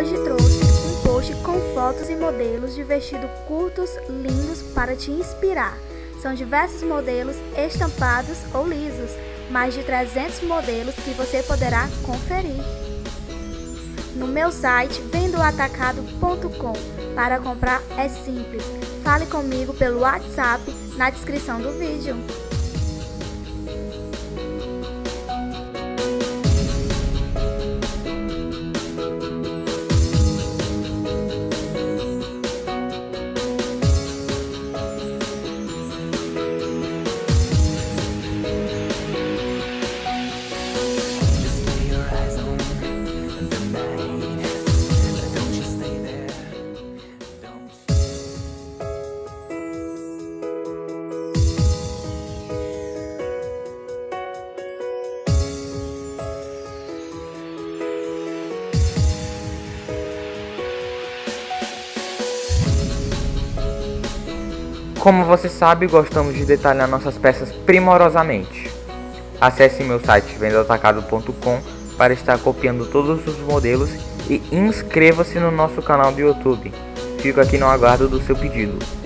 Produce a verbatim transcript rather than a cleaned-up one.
Hoje trouxe um post com fotos e modelos de vestidos curtos, lindos para te inspirar. São diversos modelos estampados ou lisos, mais de trezentos modelos que você poderá conferir. No meu site vendo atacado ponto com. Para comprar é simples. Fale comigo pelo WhatsApp na descrição do vídeo. Como você sabe, gostamos de detalhar nossas peças primorosamente. Acesse meu site vendo atacado ponto com para estar copiando todos os modelos e inscreva-se no nosso canal do YouTube. Fico aqui no aguardo do seu pedido.